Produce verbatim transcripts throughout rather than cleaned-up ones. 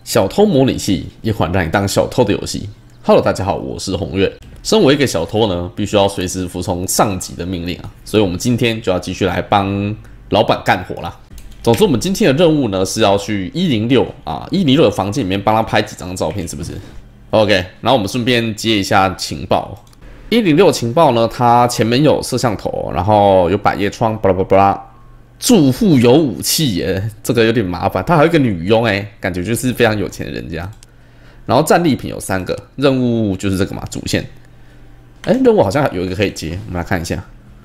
小偷模拟器，一款让你当小偷的游戏。Hello， 大家好，我是红月。身为一个小偷呢，必须要随时服从上级的命令啊，所以我们今天就要继续来帮老板干活啦。总之，我们今天的任务呢是要去一零六啊一零六的房间里面帮他拍几张照片，是不是 ？OK， 然后我们顺便接一下情报。一零六情报呢，它前面有摄像头，然后有百叶窗，巴拉巴拉巴拉。住户有武器耶，这个有点麻烦。他还有一个女佣哎，感觉就是非常有钱的人家。然后战利品有三个，任务就是这个嘛，主线。哎，任务好像有一个可以接，我们来看一下。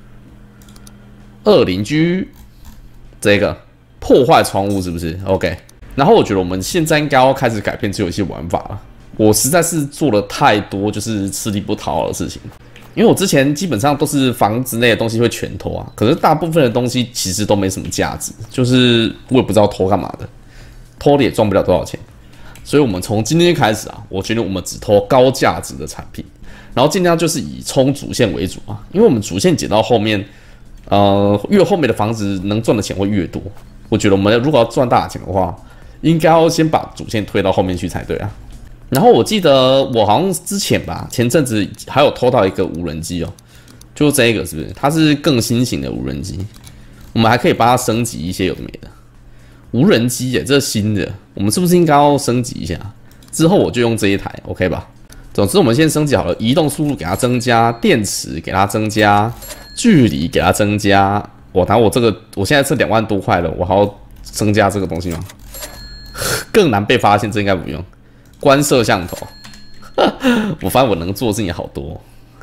二邻居，这个破坏窗户是不是 ？OK。然后我觉得我们现在应该要开始改变这游戏玩法了。我实在是做了太多就是吃力不讨好的事情。因为我之前基本上都是房子内的东西会全偷啊，可是大部分的东西其实都没什么价值，就是我也不知道偷干嘛的，偷了也赚不了多少钱。所以我们从今天开始啊，我决定我们只偷高价值的产品，然后尽量就是以冲主线为主啊，因为我们主线解到后面，呃，越后面的房子能赚的钱会越多。我觉得我们如果要赚大钱的话，应该要先把主线推到后面去才对啊。然后我记得我好像之前吧，前阵子还有偷到一个无人机哦，就这个是不是？它是更新型的无人机，我们还可以帮它升级一些有的没的。无人机耶，这是新的，我们是不是应该要升级一下？之后我就用这一台 ，OK 吧？总之我们先升级好了，移动速度给它增加，电池给它增加，距离给它增加。我拿我这个，我现在是两万多块了，我还要增加这个东西吗？更难被发现，这应该不用。关摄像头，我发现我能做的事情好多。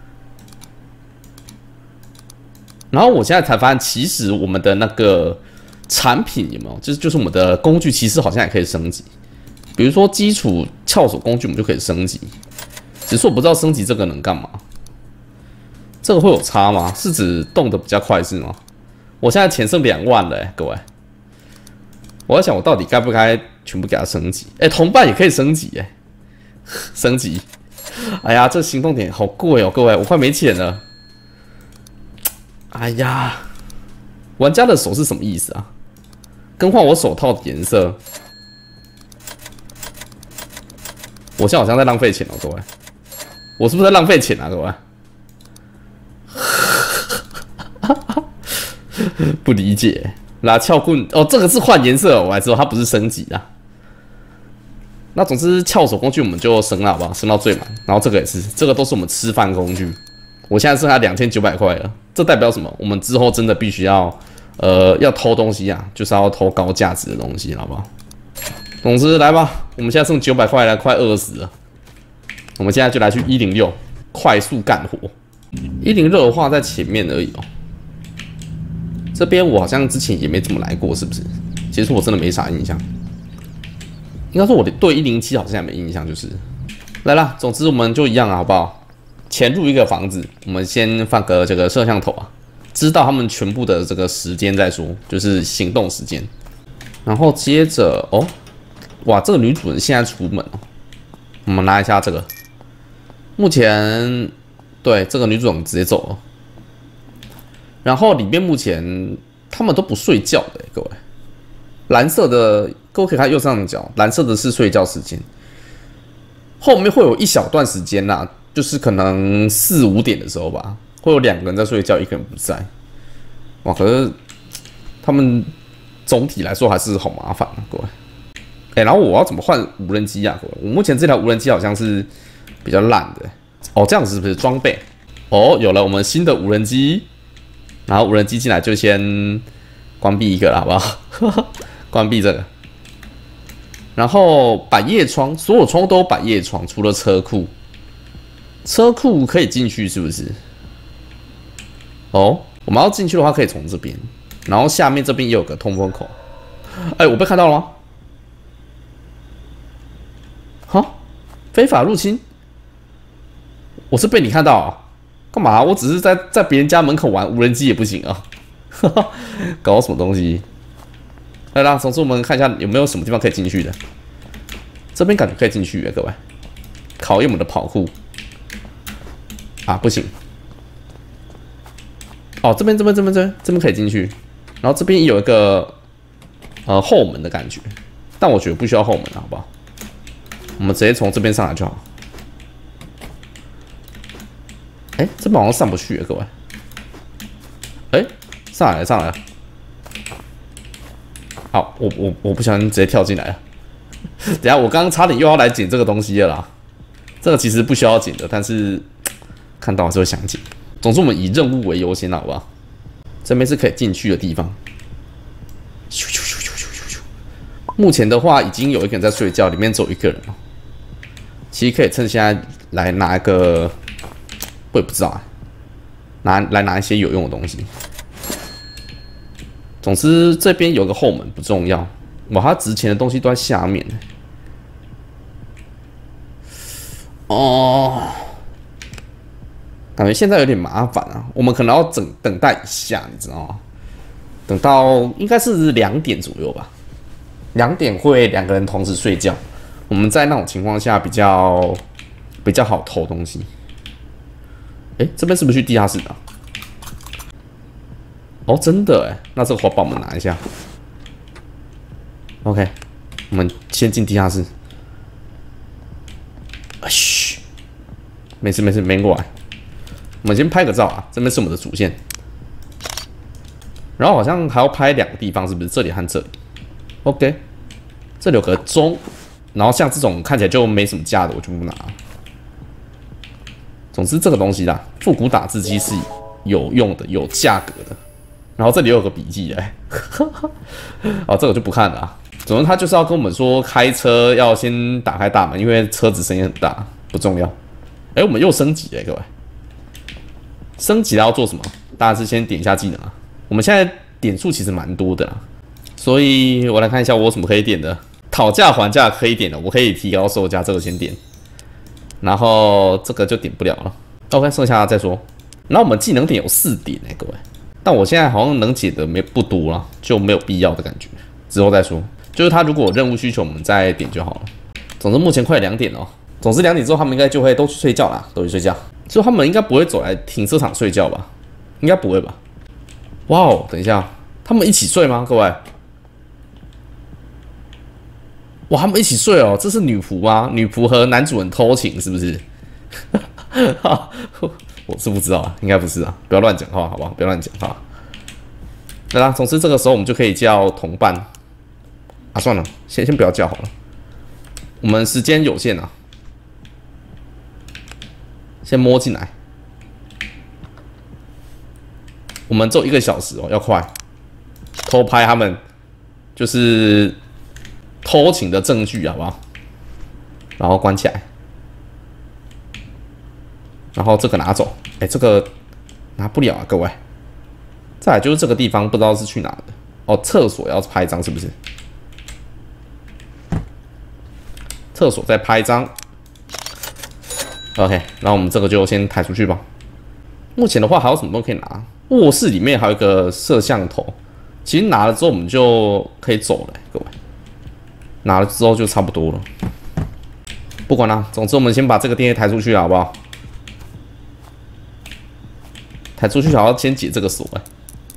然后我现在才发现，其实我们的那个产品有没有，就是就是我们的工具，其实好像也可以升级。比如说基础撬锁工具，我们就可以升级。只是我不知道升级这个能干嘛。这个会有差吗？是指动得比较快是吗？我现在钱剩两万了、欸，各位。我在想，我到底该不该全部给它升级？哎、欸，同伴也可以升级哎、欸，升级！哎呀，这行动点好贵哦，各位，我快没钱了。哎呀，玩家的手是什么意思啊？更换我手套的颜色，我现在好像在浪费钱哦，各位，我是不是在浪费钱啊，各位？不理解。拿撬棍哦，这个是换颜色，我还知道它不是升级啊。那总之撬手工具我们就升了，好不好？升到最满。然后这个也是，这个都是我们吃饭工具。我现在剩下两千九百块了，这代表什么？我们之后真的必须要，呃，要偷东西啊，就是要偷高价值的东西，好不好？总之来吧，我们现在剩九百块了，快饿死了。我们现在就来去一零六，快速干活。一零六的话在前面而已哦。这边我好像之前也没怎么来过，是不是？其实我真的没啥印象。应该说我对一零七好像也没印象，就是来啦。总之我们就一样啊，好不好？潜入一个房子，我们先放个这个摄像头啊，知道他们全部的这个时间再说，就是行动时间。然后接着哦，哇，这个女主人现在出门哦，我们拿一下这个。目前对这个女主人直接走了。然后里面目前他们都不睡觉的，各位。蓝色的，各位可以看右上角，蓝色的是睡觉时间。后面会有一小段时间啦，就是可能四五点的时候吧，会有两个人在睡觉，一个人不在。哇，可是他们总体来说还是好麻烦啊，各位。哎、欸，然后我要怎么换无人机啊？各位，我目前这条无人机好像是比较烂的。哦，这样子是不是装备？哦，有了我们新的无人机。然后无人机进来就先关闭一个了，好不好？关闭这个。然后百叶窗，所有窗都有百叶窗，除了车库。车库可以进去是不是？哦，我们要进去的话可以从这边，然后下面这边也有个通风口。哎，我被看到了吗？哈，非法入侵？我是被你看到啊？干嘛？我只是在在别人家门口玩无人机也不行啊！搞什么东西？来啦，总之我们看一下有没有什么地方可以进去的。这边感觉可以进去耶，各位。考验我们的跑酷啊，不行。哦，这边这边这边这边这边可以进去，然后这边有一个呃后门的感觉，但我觉得不需要后门，好不好？ 我们直接从这边上来就好。哎、欸，这边好像上不去，各位。哎、欸，上来了，上来了。好，我我我不小心直接跳进来了。等下，我刚刚差点又要来捡这个东西了啦。这个其实不需要捡的，但是看到还是会想捡。总之，我们以任务为优先，好不好？这边是可以进去的地方。咻咻咻咻咻咻咻。目前的话，已经有一个人在睡觉，里面只有一个人了。其实可以趁现在来拿一个，我也不知道啊，拿来拿一些有用的东西。总之，这边有个后门不重要，哇，它值钱的东西都在下面。哦，感觉现在有点麻烦啊，我们可能要等等待一下，你知道吗？等到应该是两点左右吧，两点会两个人同时睡觉，我们在那种情况下比较比较好偷东西。哎、欸，这边是不是去地下室的、啊？哦，真的哎，那这个火把我们拿一下。OK， 我们先进地下室。啊嘘，没事没事，没过来。我们先拍个照啊，这边是我们的主线。然后好像还要拍两个地方，是不是？这里和这里。OK， 这里有个钟，然后像这种看起来就没什么价的，我就不拿。总之，这个东西啦，复古打字机是有用的，有价格的。然后这里又有个笔记哎，哦，这个就不看了啊。总之，他就是要跟我们说，开车要先打开大门，因为车子声音很大，不重要。哎，我们又升级了，各位。升级了要做什么？当然是先点一下技能啊。我们现在点数其实蛮多的啦，所以我来看一下我有什么可以点的。讨价还价可以点的，我可以提高售价，这个先点。然后这个就点不了了。OK， 剩下再说。然后我们技能点有四点哎，各位。但我现在好像能解的没不多了，就没有必要的感觉，之后再说。就是他如果有任务需求，我们再点就好了。总之目前快两点了、哦，总之两点之后他们应该就会都去睡觉啦，都去睡觉。所以他们应该不会走来停车场睡觉吧？应该不会吧？哇哦，等一下，他们一起睡吗？各位？哇，他们一起睡哦，这是女仆吗？女仆和男主人偷情是不是？我是不知道啊，应该不是啊，不要乱讲话，好不好？不要乱讲话。对啦，总之这个时候我们就可以叫同伴啊，算了，先先不要叫好了，我们时间有限啊，先摸进来。我们只有一个小时哦，要快，偷拍他们就是偷情的证据，好不好？然后关起来。然后这个拿走，哎、欸，这个拿不了啊，各位。再来就是这个地方，不知道是去哪的哦。厕所要拍一张是不是？厕所再拍一张 ，OK。然后我们这个就先抬出去吧。目前的话还有什么东西可以拿？卧室里面还有一个摄像头，其实拿了之后我们就可以走了、欸，各位。拿了之后就差不多了。不管啦，总之我们先把这个电源抬出去，好不好？抬出去还要先解这个锁哎、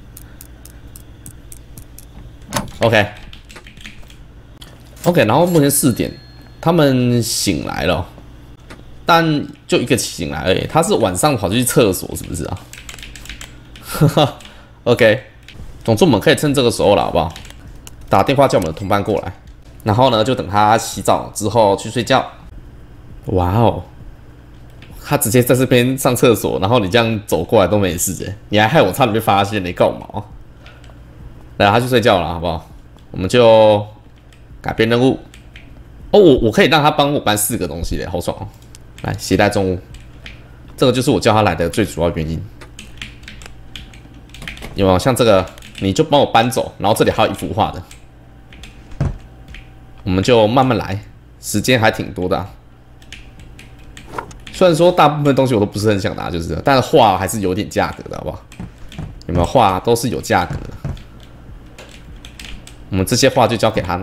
欸。OK，OK，、OK, 然后目前四点，他们醒来了，但就一个醒来而已。他是晚上跑去厕所，是不是啊？哈哈 ，OK。总之我们可以趁这个时候了，好不好？打电话叫我们的同伴过来，然后呢就等他洗澡之后去睡觉。哇哦！他直接在这边上厕所，然后你这样走过来都没事哎，你还害我差点被发现，你干嘛？来，他去睡觉了，好不好？我们就改变任务。哦，我我可以让他帮我搬四个东西嘞，好爽哦！来，携带重物，这个就是我叫他来的最主要原因。有没有像这个，你就帮我搬走，然后这里还有一幅画的，我们就慢慢来，时间还挺多的、啊。虽然说大部分东西我都不是很想拿，就是，但是画还是有点价格的，好不好？有没有画都是有价格的。我们这些画就交给他拿，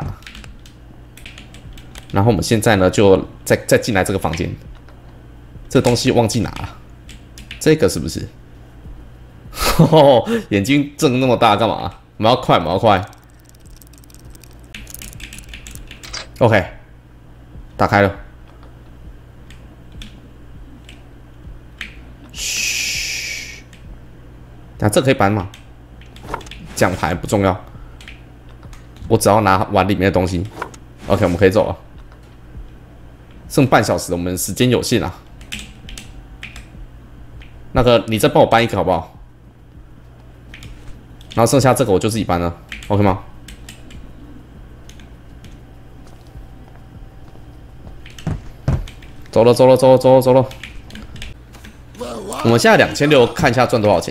然后我们现在呢就再再进来这个房间，这个东西忘记拿了，这个是不是？眼睛睁那么大干嘛？我们要快，我们要快。OK， 打开了。 那、啊、这可以搬吗？奖牌不重要，我只要拿碗里面的东西。OK， 我们可以走了。剩半小时，我们时间有限啊。那个，你再帮我搬一个好不好？然后剩下这个我就自己搬了 ，OK 吗？走了，走了，走了，走了，走了。我们现在两千六，看一下赚多少钱。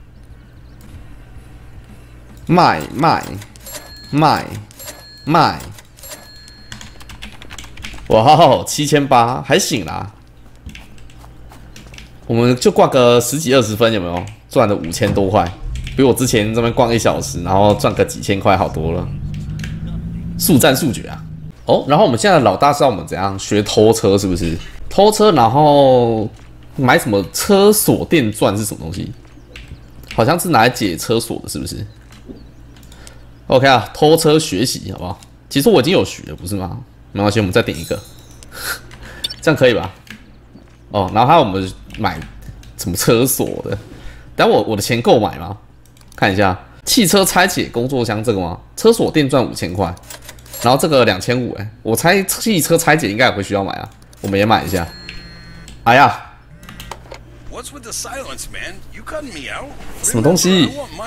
卖卖卖卖！哇，七千八还行啦。我们就挂个十几二十分，有没有？赚了五千多块，比我之前这边逛一小时，然后赚个几千块好多了。速战速决啊！哦，然后我们现在的老大是要我们怎样学偷车，是不是？偷车，然后买什么车锁电钻是什么东西？好像是拿来解车锁的，是不是 ？OK 啊，偷车学习好不好？其实我已经有学了，不是吗？没关系，我们再点一个，这样可以吧？哦，然后还有我们买什么车锁的？等我我的钱够买吗？看一下，汽车拆解工作箱这个吗？车锁电钻五千块，然后这个两千五，哎，我猜汽车拆解应该也会需要买啊。我们也买一下。哎呀，什么东西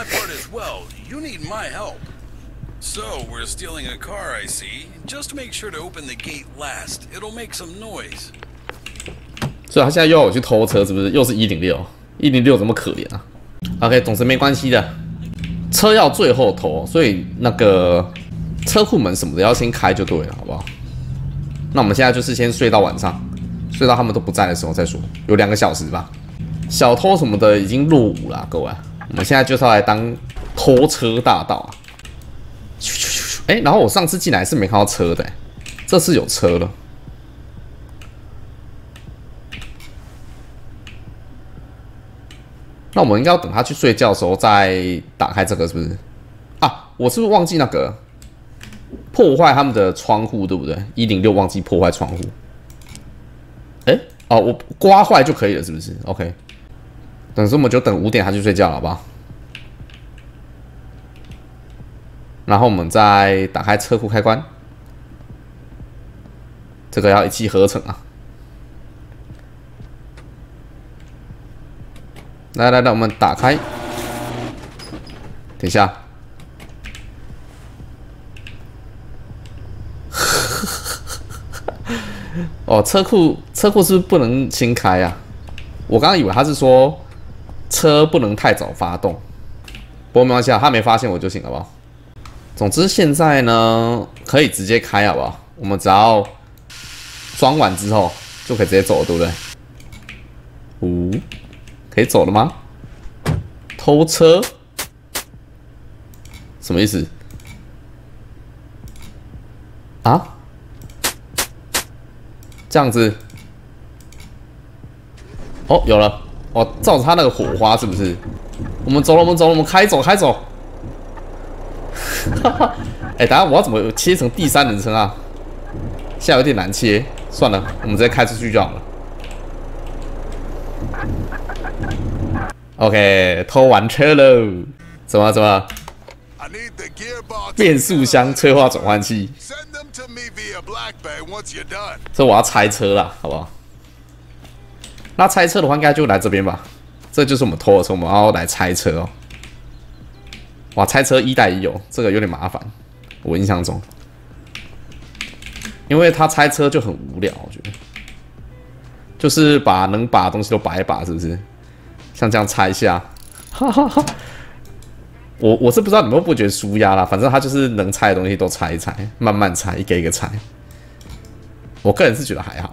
？So we're stealing a car, I see. Just make sure to open the gate last. It'll make some noise. 所以他现在又要我去偷车，是不是？又是一零六，一零六怎么可怜啊 ？OK， 总之没关系的，车要最后偷，所以那个车库门什么的要先开就对了，好不好？那我们现在就是先睡到晚上，睡到他们都不在的时候再说，有两个小时吧。小偷什么的已经落伍了，各位。我们现在就是要来当偷车大盗啊！哎、欸，然后我上次进来是没看到车的、欸，这次有车了。那我们应该要等他去睡觉的时候再打开这个，是不是？啊，我是不是忘记那个破坏他们的窗户，对不对？一零六忘记破坏窗户。哎、欸，哦，我刮坏就可以了，是不是 ？OK。等这么久，等五点他去睡觉了，好不好？然后我们再打开车库开关，这个要一气呵成啊！来来来，我们打开。等一下，哦，车库车库是不是不能先开啊？我刚刚以为他是说车不能太早发动，不过没关系啊，他没发现我就行，好不好？总之现在呢，可以直接开，好不好？我们只要装完之后就可以直接走了，对不对？五、哦，可以走了吗？偷车，什么意思？啊？这样子？哦，有了，哦，照着他那个火花是不是？我们走了，我们走了，我们开走，开走。哎、欸，等下我要怎么切成第三人称啊？现在有点难切，算了，我们直接开出去就好了。OK， 偷完车喽！怎么怎么？变速箱催化转换器。这我要拆车啦，好不好？那拆车的话，应该就来这边吧。这就是我们偷的车，我们要来拆车哦。哇，拆车一带一有，这个有点麻烦。我印象中，因为他拆车就很无聊，我觉得，就是把能把的东西都拔一拔，是不是？像这样拆一下，哈哈哈。我我是不知道你们会不会觉得舒压啦，反正他就是能拆的东西都拆一拆，慢慢拆，一个一个拆。我个人是觉得还好，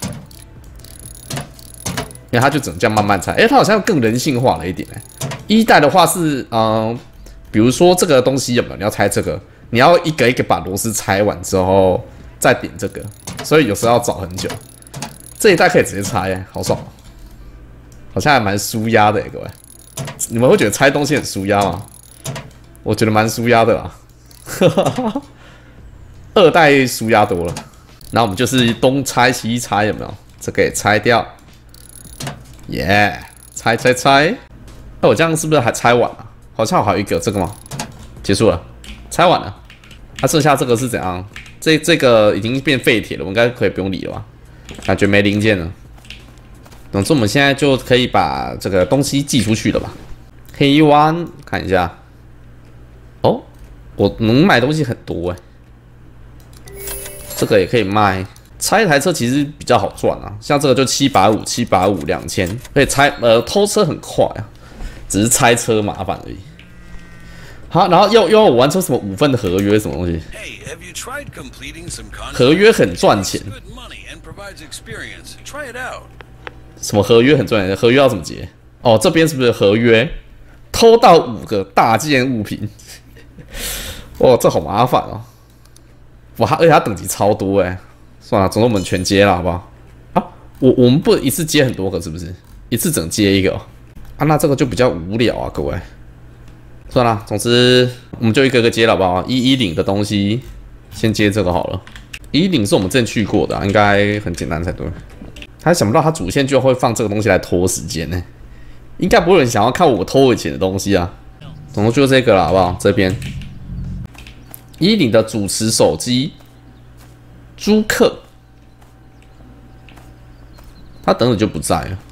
因为他就只能这样慢慢拆。哎、欸，他好像更人性化了一点哎、欸。一代的话是，嗯、呃。比如说这个东西有没有？你要拆这个，你要一个一个把螺丝拆完之后再点这个，所以有时候要找很久。这一代可以直接拆耶，好爽，好像还蛮舒压的耶，各位。你们会觉得拆东西很舒压吗？我觉得蛮舒压的啦。二代舒压多了，然后我们就是东拆西拆，有没有？这个也拆掉，耶、yeah ！拆拆拆。 那我这样是不是还拆完了？好像还有一个这个吗？结束了，拆完了。那、啊、剩下这个是怎样？这这个已经变废铁了，我应该可以不用理了吧？感觉没零件了。总之，我们现在就可以把这个东西寄出去了吧？黑湾看一下。哦，我能买东西很多哎、欸。这个也可以卖。拆一台车其实比较好赚啊，像这个就七百五、七百五、两千，可以拆。呃，偷车很快啊，只是拆车麻烦而已。好，然后又又要我完成什么五份的合约什么东西？合约很赚钱。什么合约很赚钱？合约要怎么结？哦，这边是不是合约？偷到五个大件物品，哇，这好麻烦哦！哇，而且它等级超多哎、欸。算了，总之我们全接了，好不好？啊，我我们不能一次接很多个，是不是？一次整接一个、哦、啊？那这个就比较无聊啊，各位。算了，总之我们就一个个接了，好不好？一一零的东西先接这个好了。一一零是我们之前去过的、啊，应该很简单才对。还想不到他主线居然会放这个东西来拖时间呢、欸，应该不会有人想要看我偷我以前的东西啊。总之就这个了，好不好？这边一一零的主持手机。租客，他等等就不在了。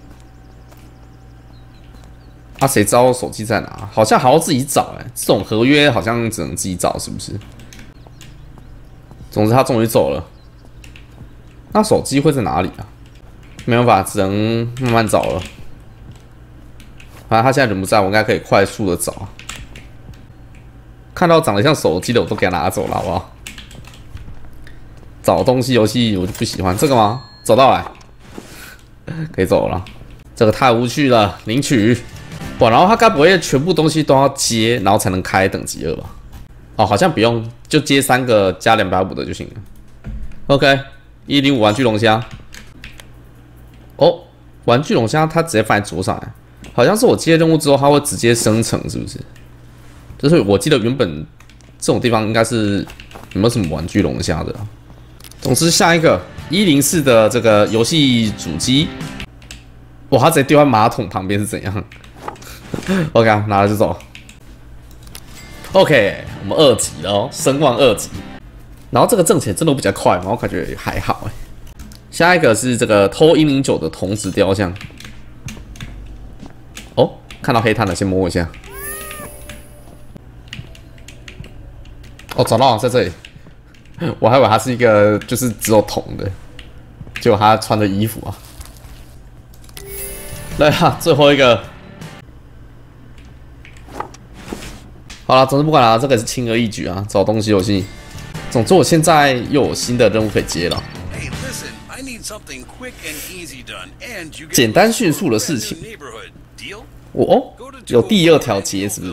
啊，谁知道手机在哪？好像还要自己找哎、欸，这种合约好像只能自己找，是不是？总之他终于走了。那手机会在哪里啊？没办法，只能慢慢找了。反正他现在人不在，我应该可以快速的找。看到长得像手机的，我都给他拿走了，好不好？找东西游戏我就不喜欢这个吗？走到来，可以走了。这个太无趣了，领取。哇，然后他该不会全部东西都要接，然后才能开等级二吧？哦，好像不用，就接三个加两百五的就行了。OK， 一零五玩具龙虾。哦，玩具龙虾它直接放在桌上来，好像是我接任务之后它会直接生成，是不是？就是我记得原本这种地方应该是有没有什么玩具龙虾的、啊？总之，下一个一零四的这个游戏主机，哇，它直接丢在马桶旁边是怎样 ？OK， 拿了就走。OK， 我们二级了哦，声望二级。然后这个挣钱真的比较快嘛，我感觉还好哎。下一个是这个偷一零九的童子雕像。哦，看到黑炭了，先摸一下。哦，找到了，在这里。我还以为他是一个就是只有铜的，结果他穿的衣服啊。来啊，最后一个。好了，总之不管了，这个也是轻而易举啊，找东西游戏。总之我现在又有新的任务可以接了。简单迅速的事情。我哦，有第二条街是不是？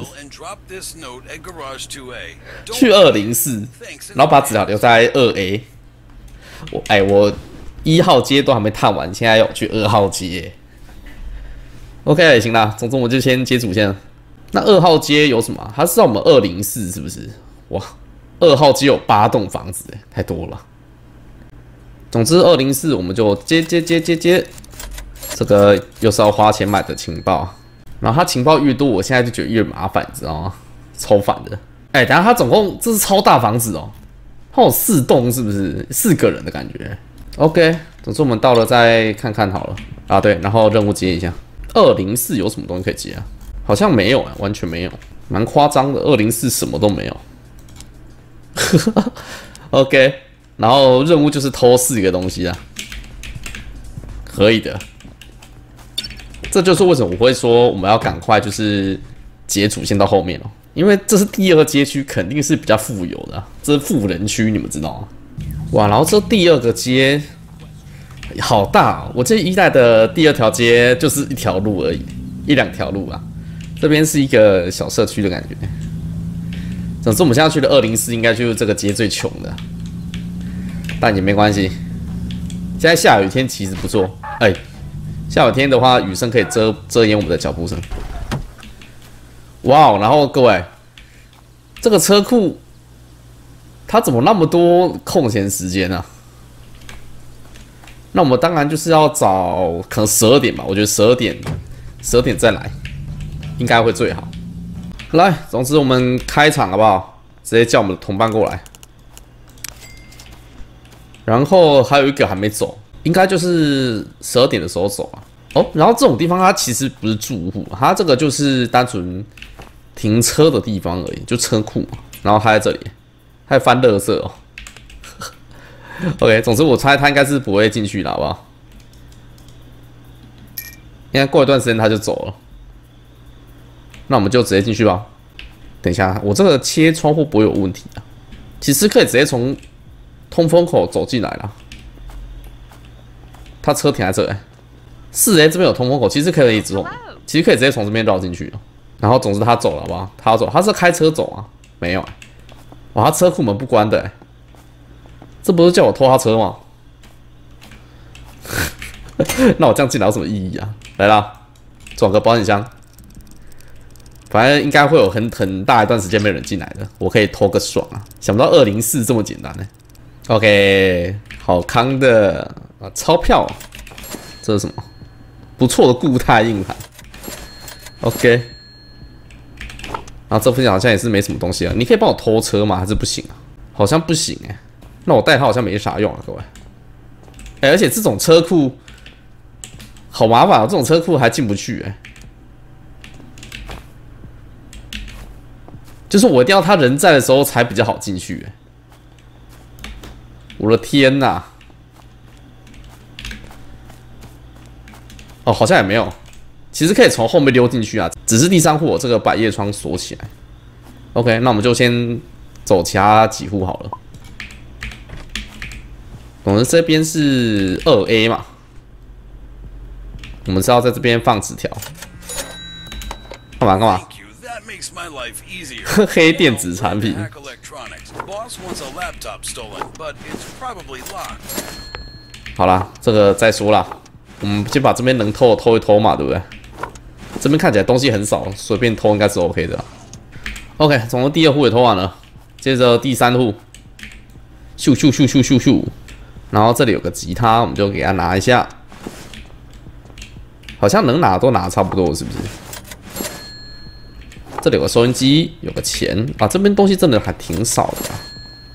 去二零四，然后把纸条留在二 A。我哎，我一号街都还没探完，现在要去二号街。OK， 行啦，总之我就先接主线了。那二号街有什么、啊？它是在我们二零四是不是？哇，二号街有八栋房子，哎，太多了。总之二零四我们就接接接接接，这个又是要花钱买的情报。然后它情报越多，我现在就觉得越麻烦，你知道吗？超烦的。哎、欸，等一下它总共这是超大房子哦，它有四栋，是不是？四个人的感觉。OK， 总之我们到了再看看好了。啊，对，然后任务接一下。二零四有什么东西可以接啊？好像没有啊，完全没有，蛮夸张的。二零四什么都没有。OK， 然后任务就是偷四个东西啊，可以的。这就是为什么我会说我们要赶快就是解主线到后面哦，因为这是第二街区，肯定是比较富有的、啊，这是富人区，你们知道吗？哇，然后这第二个街好大、哦，我这一代的第二条街就是一条路而已，一两条路啊。这边是一个小社区的感觉。总之，我们现在去的二零四应该就是这个街最穷的，但也没关系。现在下雨天其实不错，哎、欸，下雨天的话，雨声可以遮遮掩我们的脚步声。哇、wow, 然后各位，这个车库它怎么那么多空闲时间啊？那我们当然就是要找可能十二点吧，我觉得十二点十二点再来。 应该会最好。来，总之我们开场好不好？直接叫我们的同伴过来。然后还有一个还没走，应该就是十二点的时候走啊。哦，然后这种地方它其实不是住户，它这个就是单纯停车的地方而已，就车库嘛。然后它在这里，还翻垃圾哦。OK， 总之我猜他应该是不会进去的，好不好？应该过一段时间他就走了，那我们就直接进去吧。等一下，我这个切窗户不会有问题啊？其实可以直接从通风口走进来啦。他车停在这里，四 A 这边有通风口，其实可以从，其实可以直接从这边绕进去。然后总之他走了，好不好？他要走，他是开车走啊？没有、欸，哇，他车库门不关的、欸。这不是叫我偷他车吗？那我这样进来有什么意义啊？来啦，转个保险箱，反正应该会有很很大一段时间没人进来的，我可以偷个爽啊！想不到二零四这么简单呢、欸。OK， 好康的啊，钞票，这是什么？不错的固态硬盘。OK， 然后这附近好像也是没什么东西啊，你可以帮我偷车吗？还是不行啊？好像不行哎、欸。那我带它好像没啥用啊，各位。哎、欸，而且这种车库好麻烦啊，这种车库还进不去哎、欸。就是我一定要他人在的时候才比较好进去哎、欸。我的天哪、啊！哦，好像也没有，其实可以从后面溜进去啊，只是第三户我这个百叶窗锁起来。OK， 那我们就先走其他几户好了。我们这边是二 A 嘛，我们是要在这边放纸条，干嘛干嘛？黑电子产品。好啦，这个再说啦，我们先把这边能偷的偷一偷嘛，对不对？这边看起来东西很少，随便偷应该是 OK 的。OK， 总共第二户也偷完了，接着第三户，咻咻咻咻咻咻。然后这里有个吉他，我们就给他拿一下，好像能拿都拿差不多，是不是？这里有个收音机，有个钱啊，这边东西真的还挺少的、啊。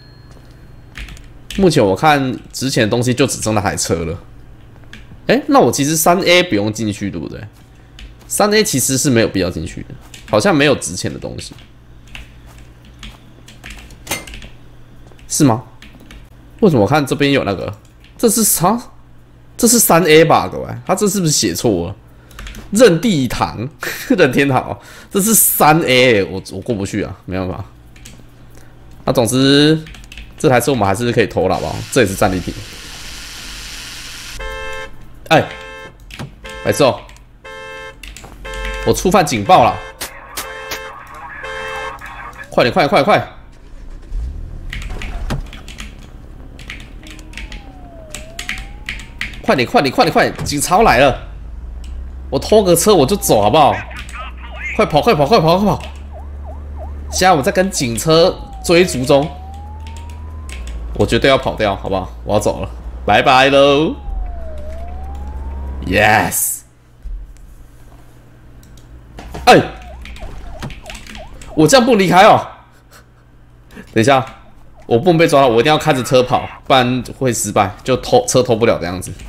目前我看值钱的东西就只剩那台车了。哎，那我其实三 A 不用进去，对不对？三 A 其实是没有必要进去的，好像没有值钱的东西，是吗？为什么我看这边有那个？这是啥？这是三 A 吧，各位？他这是不是写错了？任地堂，任天堂、哦，这是三 A， 我我过不去啊，没办法。那、啊、总之，这台车我们还是可以偷了，好不好？这也是战利品。哎，白痴哦！我触犯警报了！快点，快点，快点，快！快点，快点，快点，快点！警察来了！我偷个车我就走，好不好？快跑，快跑，快跑，快跑！现在我在跟警车追逐中，我绝对要跑掉，好不好？我要走了，拜拜喽 ！Yes！ 哎，我这样不离开哦！等一下，我不能被抓到，我一定要开着车跑，不然会失败，就偷车偷不了这样子。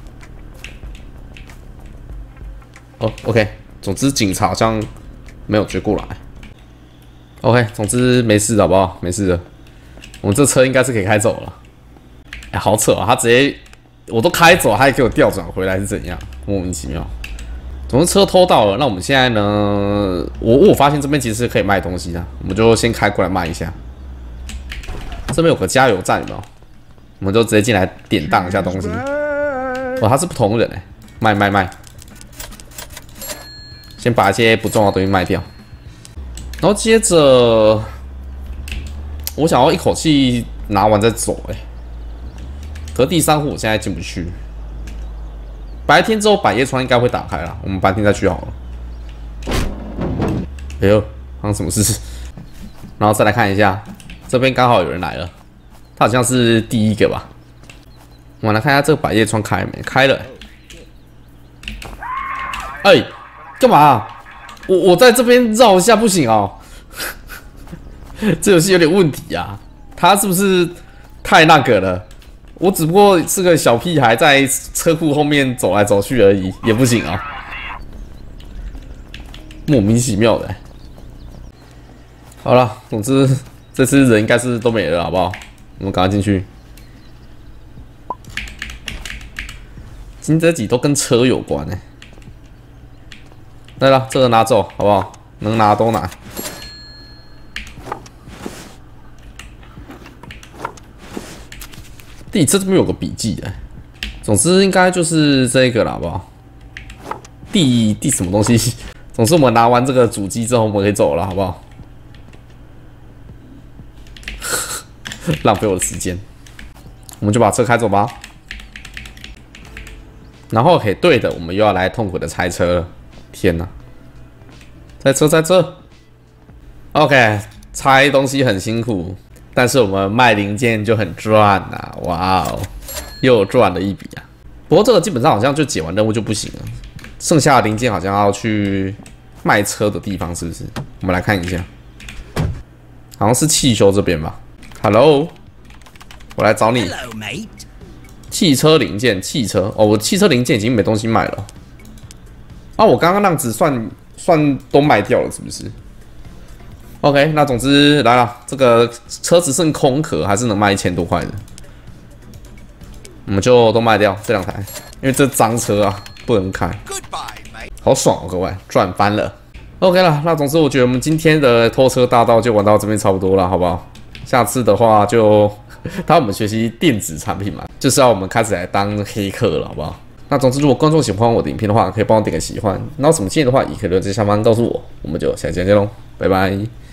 哦 ，OK， 总之警察好像没有追过来。OK， 总之没事，好不好？没事的，我们这车应该是可以开走了。哎，好扯啊！他直接我都开走，他还给我调转回来是怎样？莫名其妙。总之车偷到了，那我们现在呢？我我发现这边其实是可以卖东西的，我们就先开过来卖一下。这边有个加油站，有没有？我们就直接进来典当一下东西。哇，他是不同人哎、欸，卖卖卖。先把一些不重要的东西卖掉，然后接着我想要一口气拿完再走哎、欸。可是第三户我现在进不去。白天之后百叶窗应该会打开啦，我们白天再去好了。哎呦，发生什么事？然后再来看一下，这边刚好有人来了，他好像是第一个吧。我们来看一下这个百叶窗开没？开了、欸。哎、欸，干嘛、啊？ 我我在这边绕一下不行哦，这游戏有点问题啊，它是不是太那个了？我只不过是个小屁孩，在车库后面走来走去而已，也不行啊，莫名其妙的、欸。好了，总之这次人应该是都没了，好不好？我们赶快进去。今天这集都跟车有关哎、欸。对了，这个拿走好不好？能拿都拿。第这这边有个笔记的、欸，总之应该就是这个了，好不好？第第什么东西？总之我们拿完这个主机之后，我们可以走了，好不好？浪费我的时间，我们就把车开走吧。然后，嘿，对的，我们又要来痛苦的拆车了。天哪，拆车在这。OK， 拆东西很辛苦，但是我们卖零件就很赚呐、啊！哇哦，又赚了一笔啊！不过这个基本上好像就解完任务就不行了，剩下的零件好像要去卖车的地方，是不是？我们来看一下，好像是汽修这边吧。Hello， 我来找你。 Hello, mate. 汽车零件，汽车哦，我汽车零件已经没东西卖了。啊，我刚刚那样子算算都卖掉了，是不是 ？OK， 那总之来了，这个车子剩空壳，还是能卖一千多块的，我们就都卖掉这两台，因为这脏车啊不能开。 Goodbye, mate. 好爽哦，各位赚翻了。OK 了，那总之我觉得我们今天的拖车大道就玩到这边差不多了，好不好？下次的话就当我们学习电子产品嘛，就是要我们开始来当黑客了，好不好？那总之，如果观众喜欢我的影片的话，可以帮我点个喜欢。然后什么建议的话，也可以留在下方告诉我。我们就下期再见喽，拜拜。